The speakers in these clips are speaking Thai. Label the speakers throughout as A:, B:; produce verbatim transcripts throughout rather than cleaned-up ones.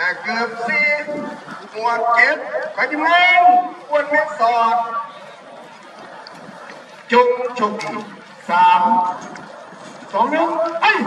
A: เกือบสี่หมวดเจ็ดขยิมเองอ้วนเม็ดสอดจุกจุกสามสองหนึ่งไอ้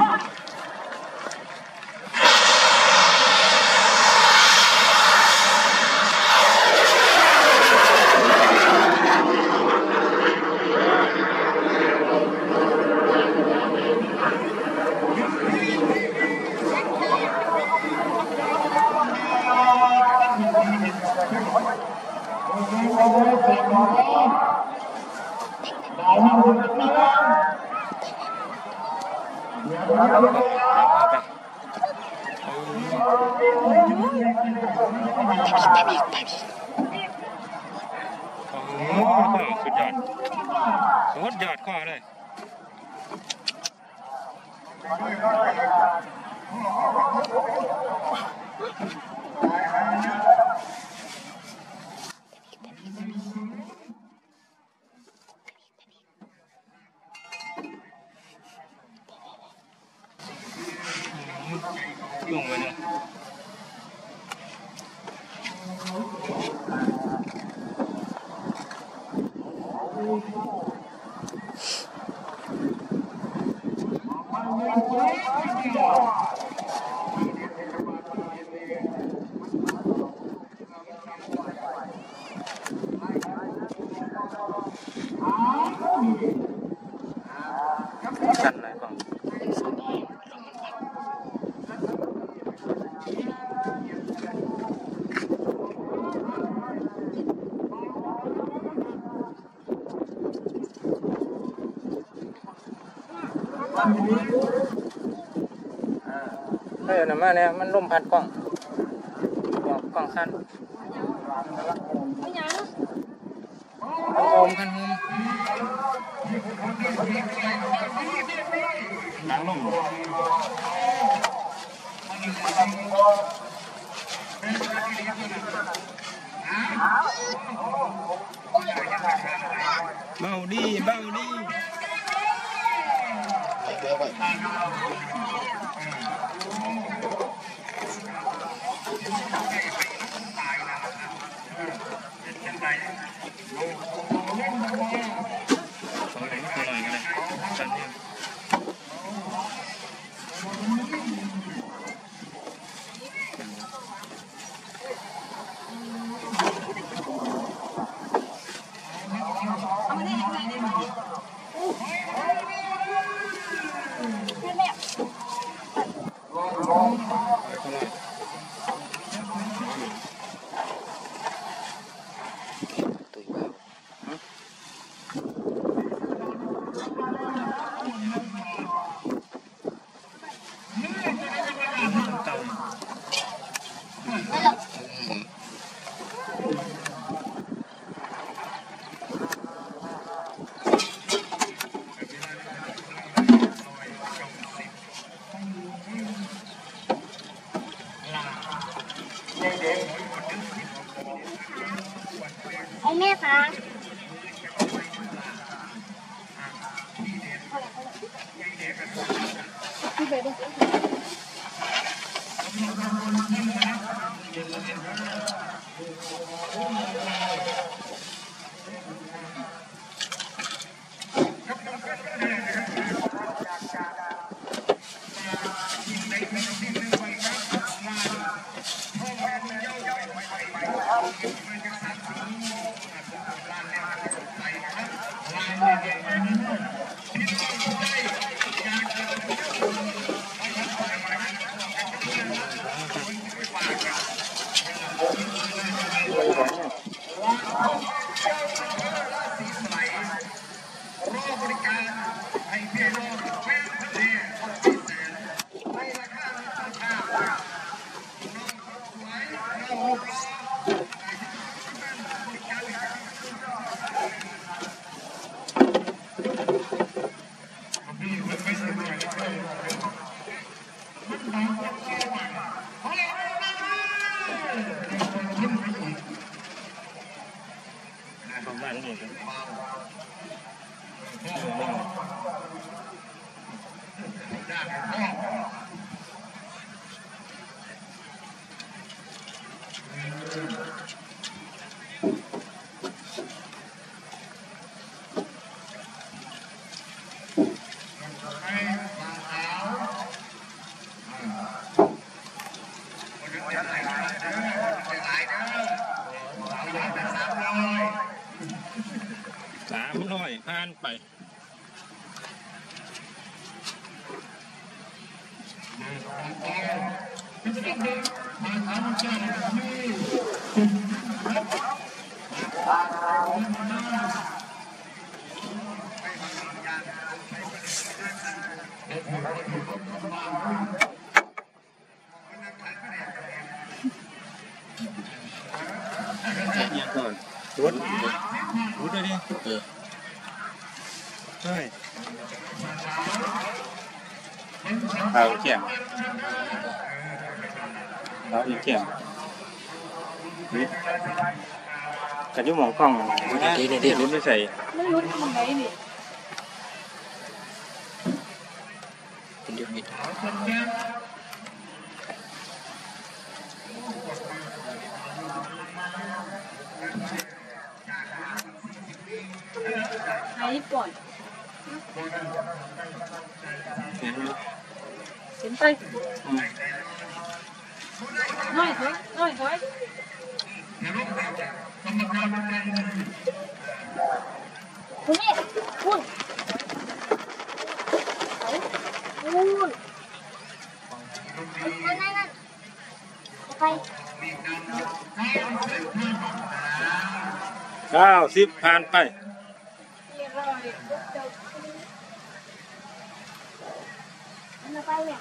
B: สุดยอดสุดยอดข้อเลยยุ่งไปเนี่ยกันอะไรบ้างเออหน่ะมาเนี่ยมันลมพัดกล้องกล้องสั้นโอมคันโฮมหนังลงเบาดีเบาดี
C: ไอ้แม่คะพี่เบบี้
B: นไปก่อนรถรถเลยดิเออใช่เอาเขียงเอาอีกเขียงนี่กระจุ่มหมองกล้องนี่นี่นี่รุ่นไม่ใส่
C: ไม่รู้ทำไงนี่
B: เป็นเดือนมิด
C: ไอ้ก่อน
B: เห็นไหม
C: เห็นไปน้อยถอยน้อยถอยคุณนี่คุณคุณนั่นนั่นนั่นไป
B: เก้าสิบผ่านไป
C: มันไปเนี่ย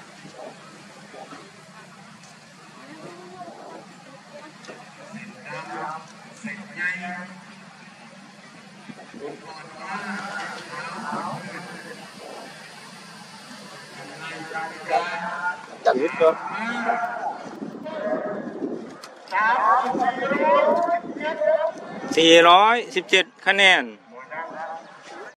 B: จับยึดก่อนสี่ร้อยสิบเจ็ดคะแนน